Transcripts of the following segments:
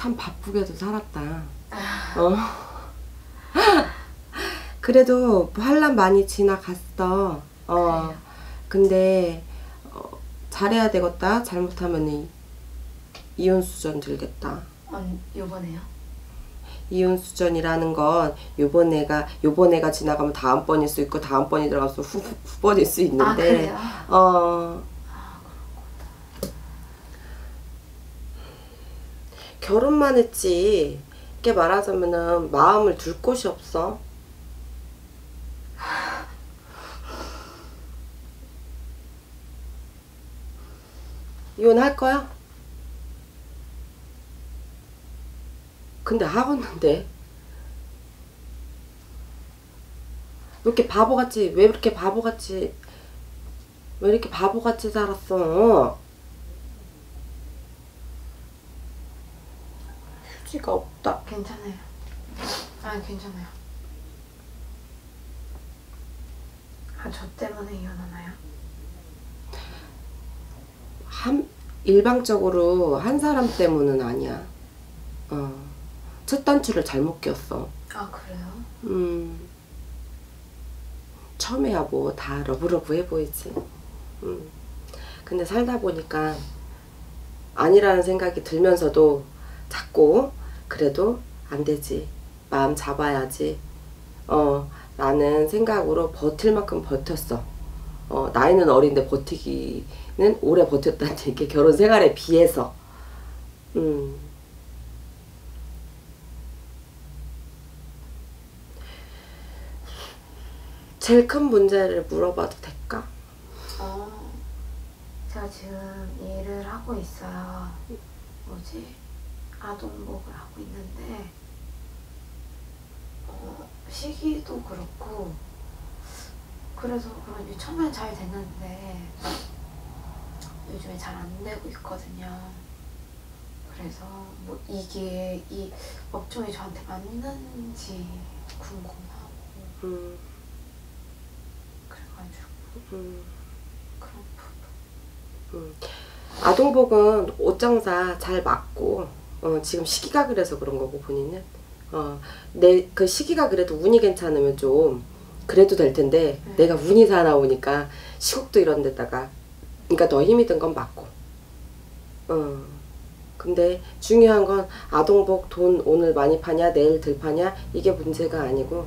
참 바쁘게도 살았다. 그래도 환란 많이 지나갔어. 근데 잘해야 되겠다. 잘못하면 이혼 수전 들겠다. 요번에요? 이혼 수전이라는 건 요번 애가 지나가면 다음번일 수 있고 다음번이 들어가면 후번일 수 있는데. 그래요? 결혼만 했지. 이렇게 말하자면은 마음을 둘 곳이 없어. 이혼할 거야? 근데 하겠는데 왜 이렇게 바보같이 살았어? 휴지가 없다. 괜찮아요. 괜찮아요. 저 때문에 이혼하나요? 일방적으로 한 사람 때문은 아니야. 첫 단추를 잘못 꼈어. 그래요? 처음에야 뭐 다 러브러브 해 보이지. 근데 살다 보니까 아니라는 생각이 들면서도 자꾸 그래도 안 되지. 마음 잡아야지. 라는 생각으로 버틸 만큼 버텼어. 나이는 어린데 버티기는 오래 버텼다는 얘기. 결혼 생활에 비해서. 제일 큰 문제를 물어봐도 될까? 제가 지금 일을 하고 있어요. 아동복을 하고 있는데 시기도 그렇고 그래서 그런지 처음엔 잘 됐는데 요즘에 잘 안 되고 있거든요. 그래서 뭐 이게 이 업종이 저한테 맞는지 궁금하고 그래가지고 그런 부분. 아동복은 옷장사 잘 맞고 지금 시기가 그래서 그런 거고 본인은 내 그 시기가 그래도 운이 괜찮으면 좀 그래도 될 텐데 내가 운이 사나우니까 시국도 이런 데다가 그러니까 더 힘이 든 건 맞고 근데 중요한 건 아동복 돈 오늘 많이 파냐 내일 덜 파냐 이게 문제가 아니고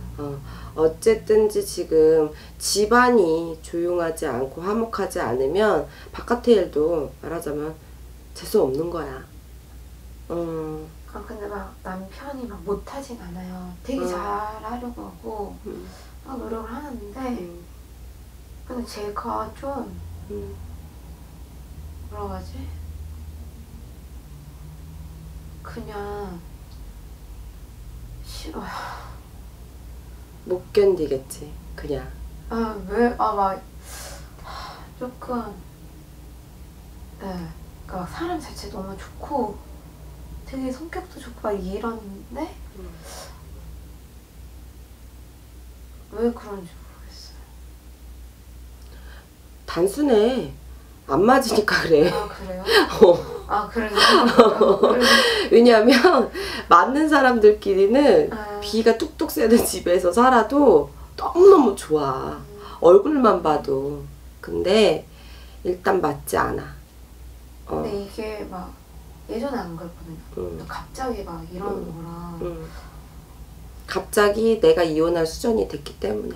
어쨌든지 지금 집안이 조용하지 않고 화목하지 않으면 바깥의 일도 말하자면 재수 없는 거야. 근데 막 남편이 막 못하진 않아요. 되게 잘하려고 하고 막 노력을 하는데 근데 제가 좀 뭐라 하지? 그냥 싫어요. 못 견디겠지 그냥. 막 조금 그러니까 사람 자체 너무 좋고 되게 성격도 좋고 막 이러는데 왜 그런지 모르겠어요. 단순해. 안 맞으니까 그래. 그래요? 그래서 왜냐하면 맞는 사람들끼리는 비가 뚝뚝 새는 집에서 살아도 너무너무 좋아. 얼굴만 봐도. 근데 일단 맞지 않아. 근데 이게 막 예전에 안 그랬거든요. 갑자기 막 이러는 거라. 갑자기 내가 이혼할 수준이 됐기 때문에.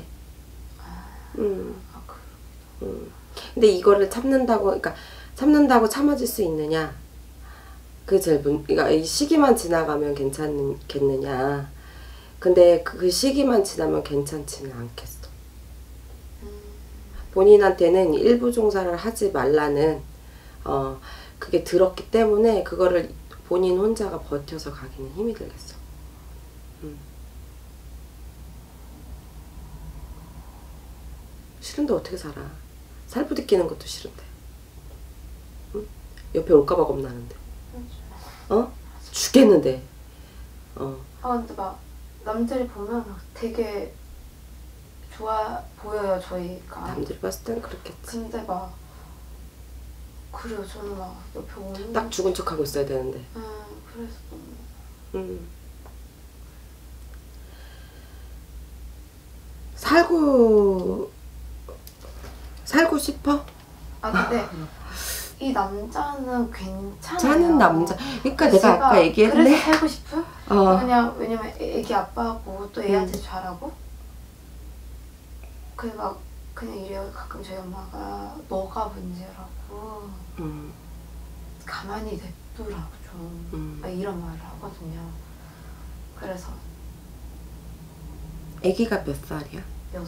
근데 이거를 그러니까 참는다고 참아줄 수 있느냐? 그게 제일 그러니까 이 시기만 지나가면 괜찮겠느냐? 근데 그 시기만 지나면 괜찮지는 않겠어. 본인한테는 일부 종사를 하지 말라는 그게 들었기 때문에 그거를 본인 혼자가 버텨서 가기는 힘이 들겠어. 싫은데 어떻게 살아? 살부딪히는 것도 싫은데. 응? 옆에 올까봐 겁나는데. 죽겠는데. 근데 막 남들이 보면 막 되게 좋아 보여요 저희가. 남들이 봤을 땐 그렇겠지. 근데 막 그래요. 저는 막 옆에 오는 딱 죽은 척하고 있어야 되는데. 그래서 너무 살고 싶어? 아 근데 이 남자는 괜찮아요. 자는 남자. 그러니까 내가 아까 얘기했네. 그래서 살고 싶어? 그냥 왜냐면 애기 아빠고 또 애한테 잘하고. 막 그냥 이래요. 가끔 저희 엄마가 너가 문제라고 가만히 냅두라고 좀 막 이런 말을 하거든요. 그래서 애기가 몇 살이야? 6살.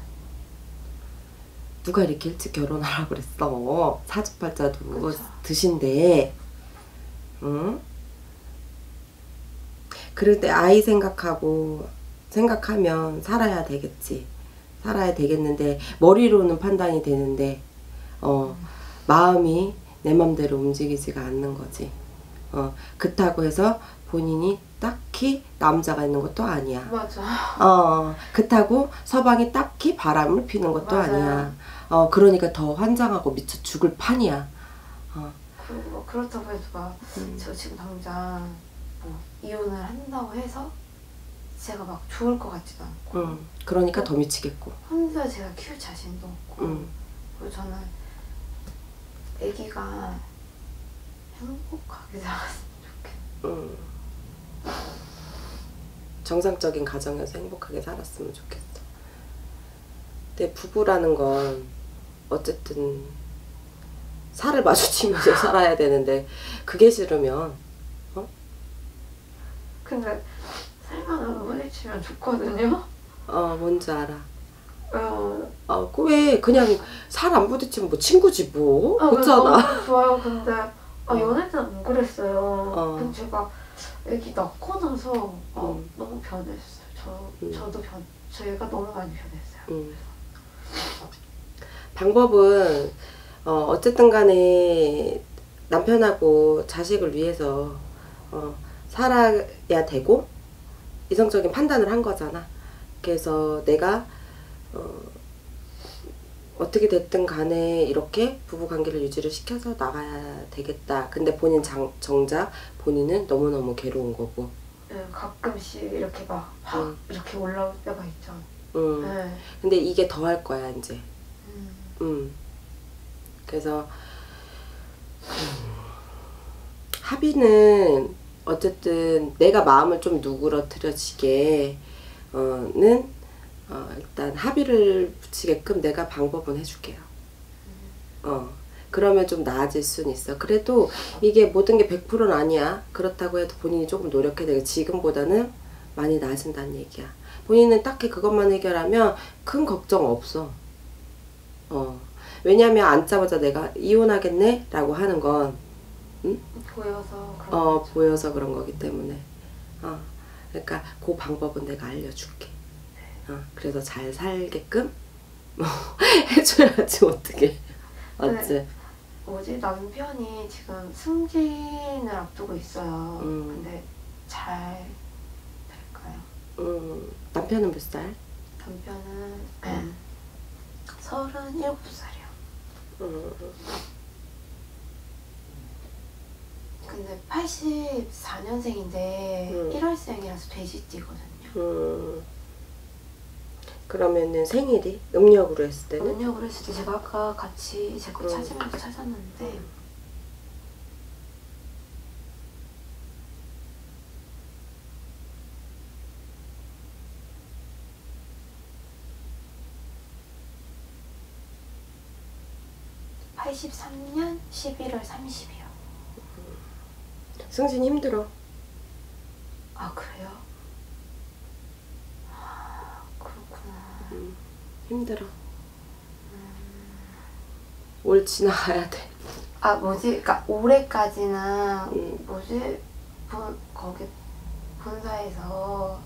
누가 이렇게 일찍 결혼하라고 그랬어. 사주팔자도 그쵸. 드신데. 응? 그럴 때 아이 생각하면 살아야 되겠지. 살아야 되겠는데 머리로는 판단이 되는데 마음이 내 맘대로 움직이지가 않는 거지. 그렇다고 해서 본인이 딱히 남자가 있는 것도 아니야. 맞아. 그렇다고 서방이 딱히 바람을 피는 것도 맞아요. 아니야. 그러니까 더 환장하고 미쳐 죽을 판이야. 그리고 그렇다고 해도 막 저 지금 당장 뭐 이혼을 한다고 해서 제가 막 좋을 것 같지도 않고. 그러니까 더 미치겠고. 혼자 제가 키울 자신도 없고. 그리고 저는 아기가 행복하게 살았으면 좋겠어. 정상적인 가정에서 행복하게 살았으면 좋겠어. 근데 부부라는 건 어쨌든 살을 마주치면서 살아야 되는데 그게 싫으면 근데 살만 안 부딪히면 좋거든요. 뭔지 알아. 왜 그냥 살 안 부딪히면 뭐 친구지 뭐. 그렇잖아. 너무 좋아요. 근데 연애 때는 안 그랬어요. 근데 제가 애기 낳고 나서 너무 변했어요. 저도 저희가 너무 많이 변했어요. 방법은 어쨌든 간에 남편하고 자식을 위해서 살아야 되고 이성적인 판단을 한 거잖아. 그래서 내가 어떻게 됐든 간에 이렇게 부부관계를 유지를 시켜서 나가야 되겠다. 근데 정작 본인은 너무너무 괴로운 거고. 가끔씩 이렇게 막 이렇게 올라올 때가 있죠. 근데 이게 더 할 거야 이제. 그래서 합의는 어쨌든 내가 마음을 좀 누그러뜨려지게 일단 합의를 붙이게끔 내가 방법은 해줄게요. 그러면 좀 나아질 수는 있어. 그래도 이게 모든 게 100%는 아니야. 그렇다고 해도 본인이 조금 노력해야 되고 지금보다는 많이 나아진다는 얘기야. 본인은 딱히 그것만 해결하면 큰 걱정 없어. 왜냐면 앉자마자 내가 이혼하겠네? 라고 하는 건 보여서 그런 거기 때문에. 그러니까 그 방법은 내가 알려줄게. 그래서 잘 살게끔 해줘야지 어떻게. 맞지? 남편이 지금 승진을 앞두고 있어요. 근데 잘 될까요? 남편은 몇 살? 남편은 37살이요. 근데 84년생인데 1월생이라서 돼지띠거든요. 그러면은 생일이 음력으로 했을 때는? 음력으로 했을 때 제가 아까 같이 제 거 찾으면서 찾았는데 83년 11월 30일이요. 승진 힘들어. 그래요? 그렇구나. 힘들어. 올 지나가야 돼. 그러니까 올해까지는 거기 본사에서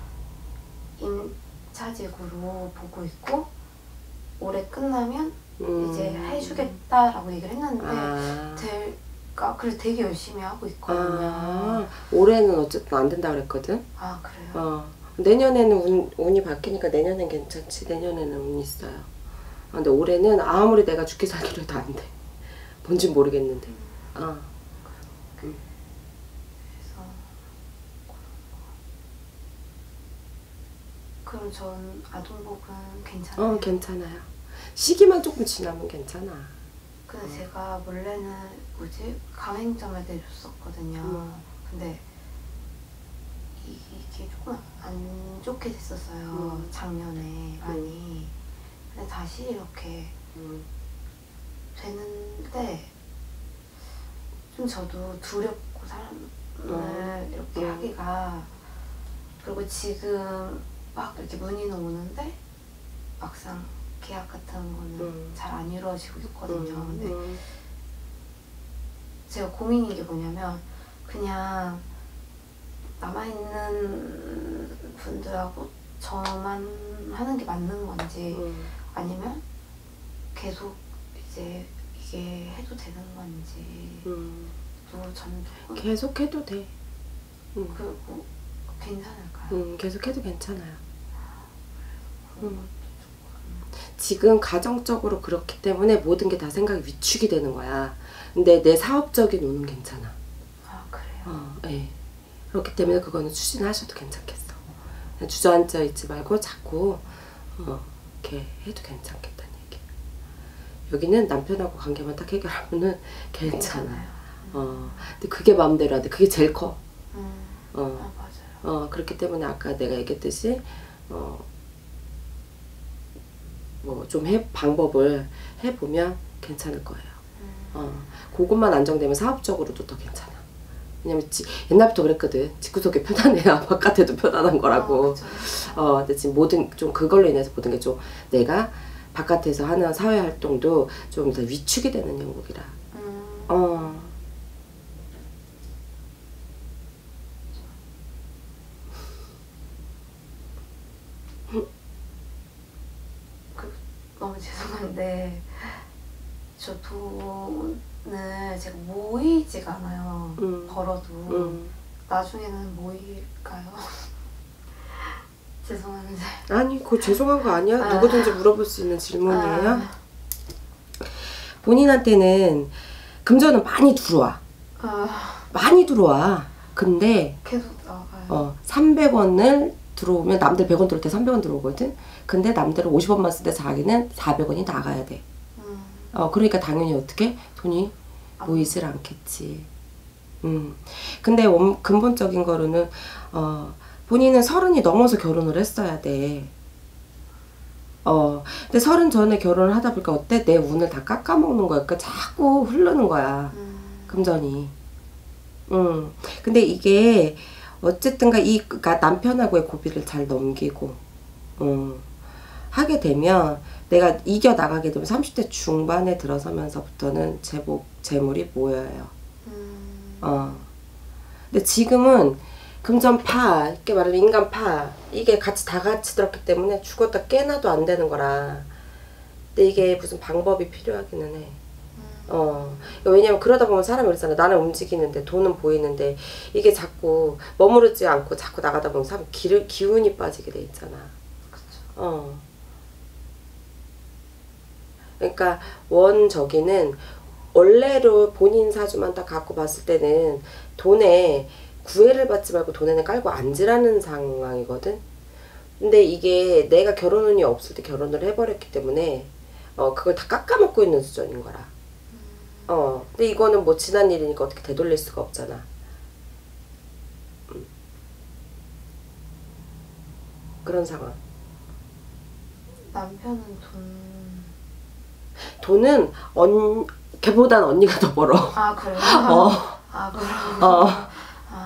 임차직으로 보고 있고 올해 끝나면 이제 해주겠다라고 얘기를 했는데 그래서 되게 열심히 하고 있거든요. 올해는 어쨌든 안 된다 그랬거든. 그래요? 내년에는 운이 바뀌니까 내년엔 괜찮지. 내년에는 운이 있어요. 근데 올해는 아무리 내가 죽기 살기로 해도 안 돼. 뭔진 모르겠는데. 그래서 그럼 전 아동복은 괜찮아요? 괜찮아요. 시기만 조금 지나면 괜찮아. 근데 제가 원래는 가맹점에 내줬었거든요. 근데 이게 조금 안 좋게 됐었어요. 작년에 많이. 근데 다시 이렇게 되는데 좀 저도 두렵고 사람을 이렇게 하기가. 그리고 지금 막 이렇게 문의는 오는데 막상 계약 같은 거는 잘 안 이루어지고 있거든요. 근데 제가 고민인 게 뭐냐면 그냥 남아있는 분들하고 저만 하는 게 맞는 건지 아니면 계속 이제 이게 해도 되는 건지 또 저는 조금 계속 해도 돼. 그리고 괜찮을까요? 계속 해도 괜찮아요. 지금 가정적으로 그렇기 때문에 모든 게 다 생각이 위축이 되는 거야. 근데 내 사업적인 운은 괜찮아. 아, 그래요? 네. 그렇기 때문에 그거는 추진하셔도 괜찮겠어. 그냥 주저앉아 있지 말고 자꾸 이렇게 해도 괜찮겠다는 얘기. 여기는 남편하고 관계만 딱 해결하면은 괜찮아. 근데 그게 마음대로 하는데 그게 제일 커. 맞아요. 그렇기 때문에 아까 내가 얘기했듯이 뭐 좀 방법을 해보면 괜찮을 거예요. 그것만 안정되면 사업적으로도 더 괜찮아. 왜냐면 옛날부터 그랬거든. 집구석이 편안해야 바깥에도 편안한 거라고. 근데 지금 좀 그걸로 인해서 모든 게 좀 내가 바깥에서 하는 사회 활동도 좀 더 위축이 되는 형국이라. 너무 죄송한데 저 돈을 제가 모이지가 않아요. 벌어도 나중에는 모일까요? 죄송한데. 아니 그거 죄송한 거 아니야. 누구든지 물어볼 수 있는 질문이에요. 본인한테는 금전은 많이 들어와. 많이 들어와. 근데 계속 나가요. 300원을 들어오면 남들 100원 들어올 때 300원 들어오거든. 근데 남들은 50원만 쓸 때 자기는 400원이 나가야 돼. 그러니까 당연히 어떻게 돈이 모이질 않겠지. 근데 근본적인 거로는 본인은 30이 넘어서 결혼을 했어야 돼. 근데 30 전에 결혼을 하다 보니까 어때? 내 운을 다 깎아먹는 거야. 그러니까 자꾸 흐르는 거야. 금전이. 근데 이게 어쨌든가 그러니까 남편하고의 고비를 잘 넘기고 하게 되면 내가 이겨나가게 되면 30대 중반에 들어서면서부터는 제법 재물이 모여요. 근데 지금은 금전파, 이렇게 말하면 인간파, 이게 다 같이 들었기 때문에 죽었다 깨나도 안 되는 거라. 근데 이게 무슨 방법이 필요하기는 해. 왜냐면 그러다 보면 사람이 그러잖아. 나는 움직이는데 돈은 보이는데 이게 자꾸 머무르지 않고 자꾸 나가다 보면 사람 기운이 빠지게 돼 있잖아. 그쵸. 그러니까 원저기는 원래로 본인 사주만 딱 갖고 봤을 때는 돈에 구애를 받지 말고 돈에는 깔고 앉으라는 상황이거든. 근데 이게 내가 결혼운이 없을 때 결혼을 해버렸기 때문에 그걸 다 깎아먹고 있는 수준인 거라. 근데 이거는 뭐 지난 일이니까 어떻게 되돌릴 수가 없잖아. 그런 상황. 남편은 돈은 걔보단 언니가 더 벌어. 아, 그래요? 그럼.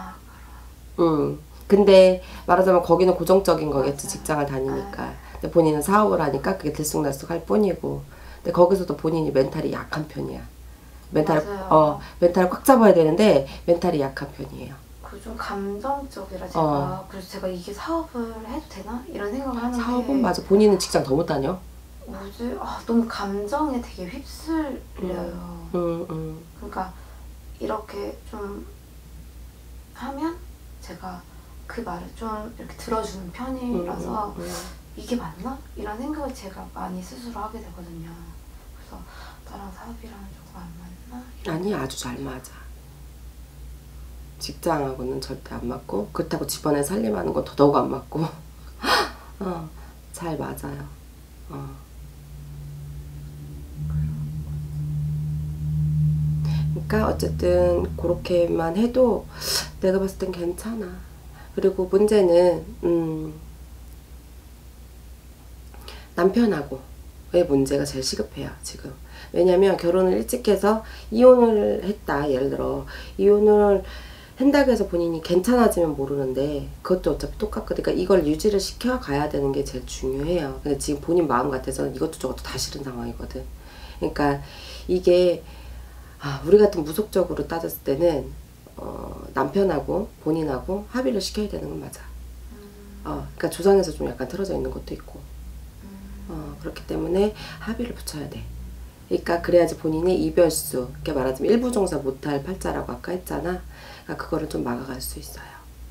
근데 말하자면 거기는 고정적인 거겠지. 맞아요. 직장을 다니니까. 근데 본인은 사업을 하니까 그게 들쑥날쑥 할 뿐이고. 근데 거기서도 본인이 멘탈이 약한 편이야. 멘탈을 꽉 잡아야 되는데 멘탈이 약한 편이에요. 그 좀 감정적이라 제가 그래서 제가 이게 사업을 해도 되나? 이런 생각을 하는데 사업은 맞아. 본인은 직장 더 못 다녀. 너무 감정에 되게 휩쓸려요. 그러니까 이렇게 좀 하면 제가 그 말을 좀 이렇게 들어주는 편이라서 이게 맞나? 이런 생각을 제가 많이 스스로 하게 되거든요. 그래서 나랑 사업이랑 조금 안 맞나? 아니 아주 잘 맞아. 직장하고는 절대 안 맞고 그렇다고 집안에 살림하는 건 더더욱 안 맞고 잘 맞아요. 그러니까 어쨌든 그렇게만 해도 내가 봤을 땐 괜찮아. 그리고 문제는 남편하고의 문제가 제일 시급해요 지금. 왜냐면 결혼을 일찍 해서 이혼을 했다, 예를 들어 이혼을 한다고 해서 본인이 괜찮아지면 모르는데 그것도 어차피 똑같거든. 그러니까 이걸 유지를 시켜가야 되는 게 제일 중요해요. 근데 지금 본인 마음 같아서는 이것도 저것도 다 싫은 상황이거든. 그러니까 이게 우리 같은 무속적으로 따졌을 때는 남편하고 본인하고 합의를 시켜야 되는 건 맞아. 그러니까 조상에서 좀 약간 틀어져 있는 것도 있고 그렇기 때문에 합의를 붙여야 돼. 그러니까 그래야지 본인의 이별수, 이렇게 말하자면 일부종사 못할 팔자라고 아까 했잖아. 그러니까 그거를 좀 막아갈 수 있어요.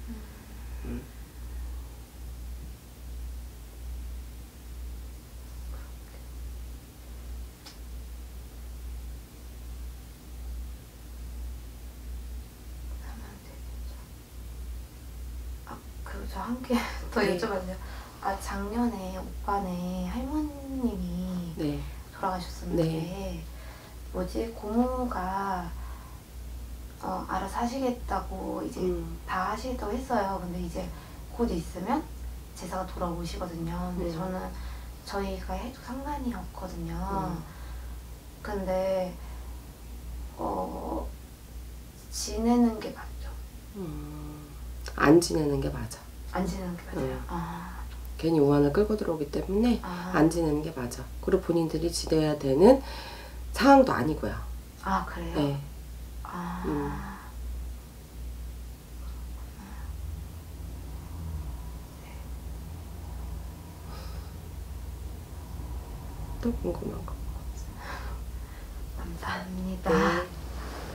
저 한 개 더 네. 여쭤봐도 돼요? 작년에 오빠네 할머님이 네. 돌아가셨었는데 네. 뭐지 고모가 알아서 하시겠다고 이제 다 하시겠다고 했어요. 근데 이제 곧 있으면 제사가 돌아오시거든요. 근데 저는 저희가 해도 상관이 없거든요. 근데 지내는 게 맞죠? 안 지내는 게 맞아. 안 지내는 게 맞아요. 괜히 오한을 끌고 들어오기 때문에 안 지내는 게 맞아. 그리고 본인들이 지내야 되는 상황도 아니고요. 그래요? 네. 또 궁금한 거. 감사합니다. 네.